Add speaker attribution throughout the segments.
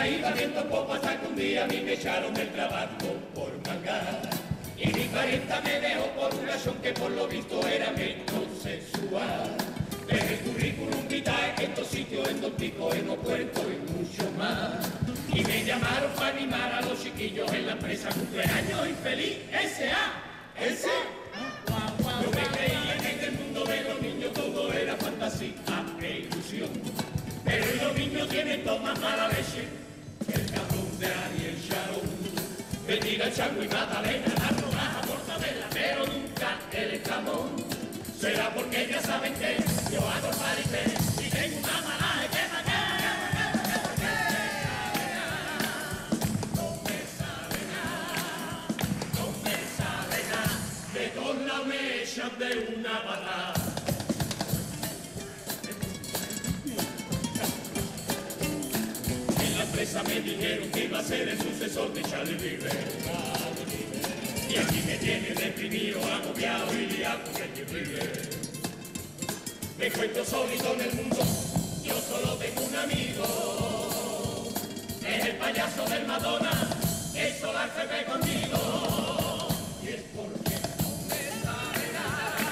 Speaker 1: iba viendo poco hasta que un día a mí me echaron del trabajo por mangar. Y mi parienta me dejó por una razón que por lo visto era metrosexual. Dejé el currículum vitae en dos sitios, en dos picos, en dos puertos y mucho más. Y me llamaron para animar a los chiquillos en la empresa cumpleaños infeliz S.A. Yo me creía que en el mundo de los niños todo era fantasía e ilusión. Pero los niños tienen toda mala leche, el cabrón de Ariel Sharon. Me tira el chango y Magdalena, la rodaja, mortadela, pero nunca el escamón. Será porque ya saben que yo hago el parité y tengo una malaje que no me sabe nada, de todos lados me echan de una patada. En la empresa me dijeron que iba a ser el sucesor de Charlie River. Y aquí me tiene deprimido, agobiado y liado con el River. Me encuentro solito en el mundo, yo solo tengo un amigo. Es el payaso del Madonna, que solar se ve conmigo. Y es porque no me sabe nada,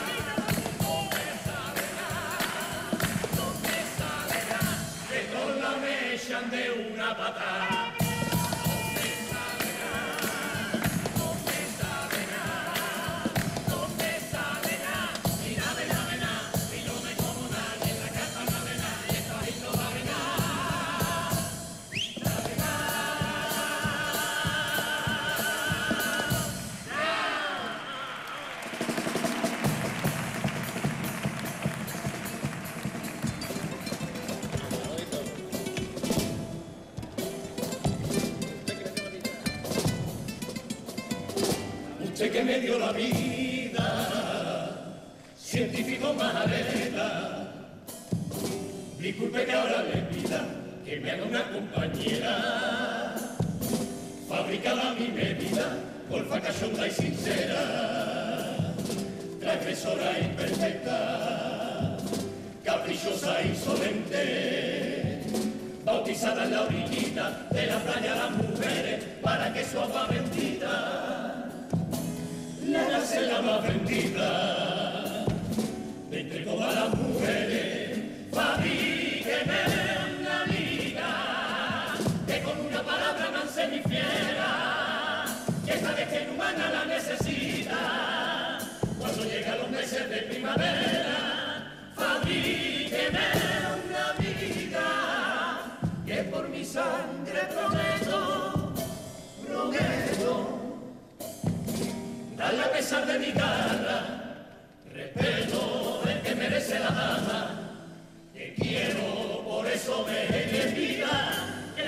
Speaker 1: de todos lados me echan de una patada. Usted que me dio la vida, científico Majareta, disculpe que ahora le pida que me haga una compañera, fabricada a mi medida, golfa cachonda y sincera, transgresora imperfecta, caprichosa e insolente, bautizada en la orillita de la playa las mujeres para que su agua bendita la sea la más bendita de entre todas las mujeres. Fabríqueme una amiga que con una palabra manse mi fiera, que esta vez que humana la necesita cuando llegan los meses de primavera. Fabríqueme una amiga que por mi sangre prometo darle a pesar de mi garra, respeto el que merece la dama, que quiero, por eso me pida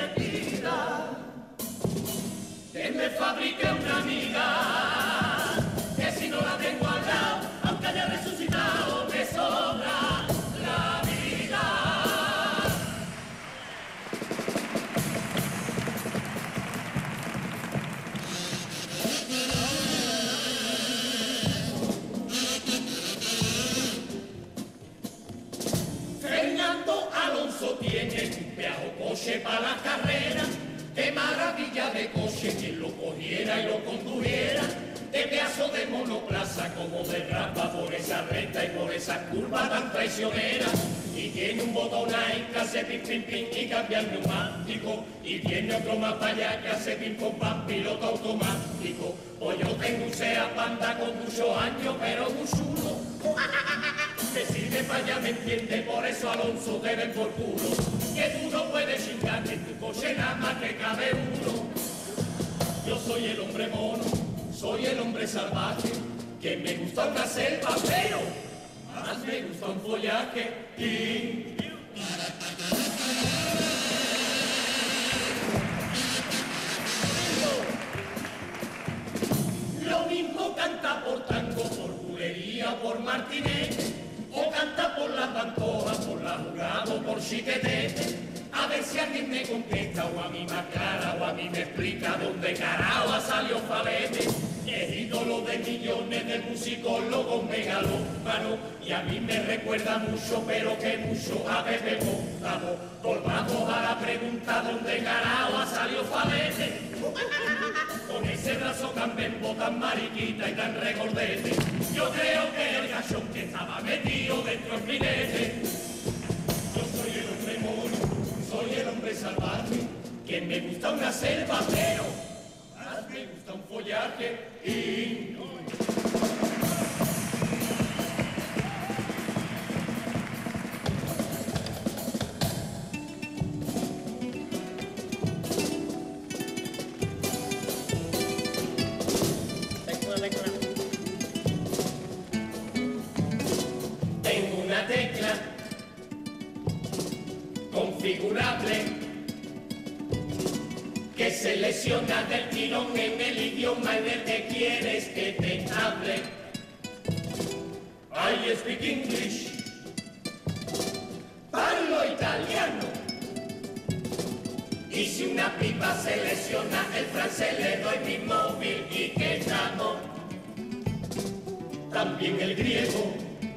Speaker 1: que me fabrique una amiga, que si no la tengo al lado, aunque haya resucitado, me sobra la vida. Fernando Alonso tiene un peajo coche para la carrera, qué maravilla de coche, quien lo cogiera y lo condujera, de pedazo de monoplaza como derrapa por esa recta y por esa curva tan traicionera. Y tiene un botón ahí que hace pim pim pim y cambia el neumático, y tiene otro más para allá que hace pim pum pam, piloto automático. Pues yo tengo un Seat Panda con muchos años, pero muy chulo. Que sirve para allá, me entiende, por eso Alonso te ven por culo. Que tú no puedes chingar, que en tu coche nada más que cabe uno. Yo soy el hombre mono, soy el hombre salvaje, que me gusta una selva, pero más me gusta un follaje. Y lo mismo canta por tango, por bulería, por martinete, o canta por la pantoja, por la jugada, por chiquetete. A ver si alguien me contesta, o a mí más clara, o a mí me explica dónde carajo ha salido Falete. Es ídolo de mi definiciones del musicólogo megalómano y a mí me recuerda mucho, pero que mucho a Pepe Póntamo. Volvamos a la pregunta ¿dónde carajo ha salido Falete? Con ese brazo tan bembo, tan mariquita y tan regordete. Yo creo que el gachón que estaba metido dentro del minete. Yo soy el hombre mono, soy el hombre salvaje, que me gusta una selva, pero más me gusta un follaje y... Tengo una tecla configurable que selecciona del tirón en el idioma en el que quieres que te hable. I speak English, parlo italiano. Y si una pipa selecciona el francés le doy mi móvil y que llamo. También el griego,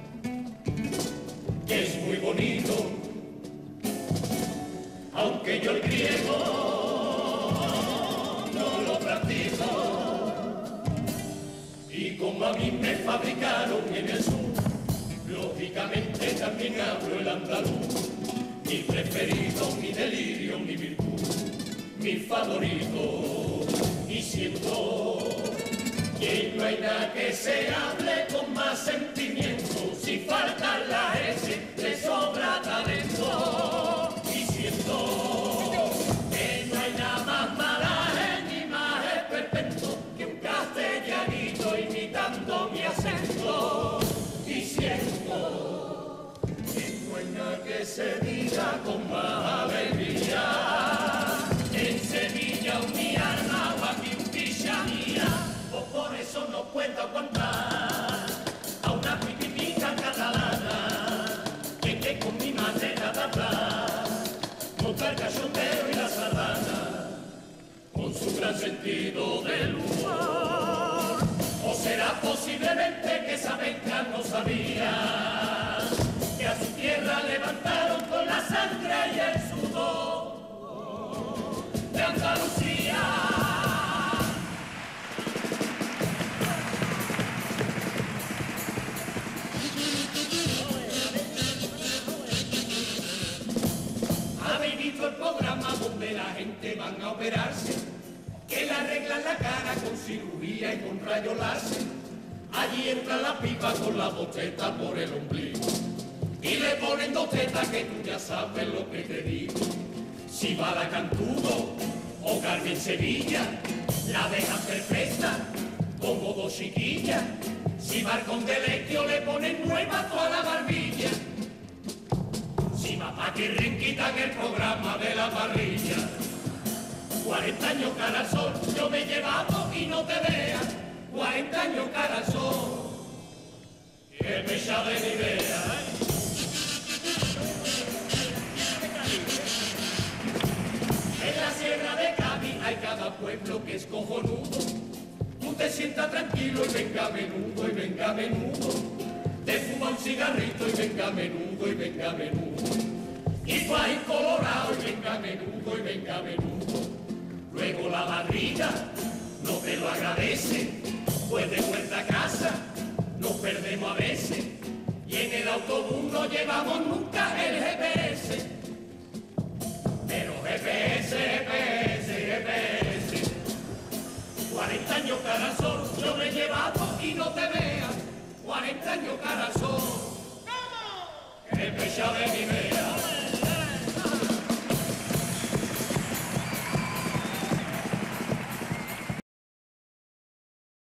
Speaker 1: que es muy bonito, aunque yo el griego no lo practico. Y como a mí me fabricaron en el sur, lógicamente también hablo el andaluz. Mi preferido, mi delirio, mi virtud, mi favorito. Y siento que no hay nada que se hable con más sentimiento. Si falta la S, le sobra talento. Y siento que no hay nada más malaje ni más esperpento que un castellanito imitando mi acento. Y siento que no hay nada que se diga con más alegría. En Sevilla mi alma o aquí un picha mía, o por eso no puedo aguantar a una pipipica catalana que con mi manera de hablar monta el cachondeo y la sardana con su gran sentido del humor. O será posiblemente que esa venga no sabía que a su tierra levantaron con la sangre y el sudor de Andalucía. ¿Habéis visto el programa donde la gente van a operarse? Que le arreglan la cara con cirugía y con rayo láser. Allí entra la pipa con la boteta por el ombligo y le ponen dos tetas que tú ya sabes lo que te digo. Si va la Cantudo o Carmen Sevilla, la dejan perfecta como dos chiquillas. Si va al Conde Lequio le ponen nueva toda la barbilla. Si va pa' que quitan el programa de la parrilla. 40 años cara al sol, yo me he llevado y no te veas. 40 años cara al sol, que me echa de mi idea. En la sierra de Cádiz hay cada pueblo que es cojonudo. Tú te sientas tranquilo y venga a menudo, y venga a menudo. Te fuma un cigarrito y venga a menudo, y venga a menudo. Y tú ahí colorado y venga a menudo, y venga a menudo. Luego la barriga no te lo agradece, pues de vuelta a casa nos perdemos a veces. Y en el autobús no llevamos nunca el GPS. Pero GPS, GPS, GPS. 40 años cara al sol, yo me he llevado y no te veas. 40 años cara al sol. ¡Vamos! ¡Qué pecha de mi vea!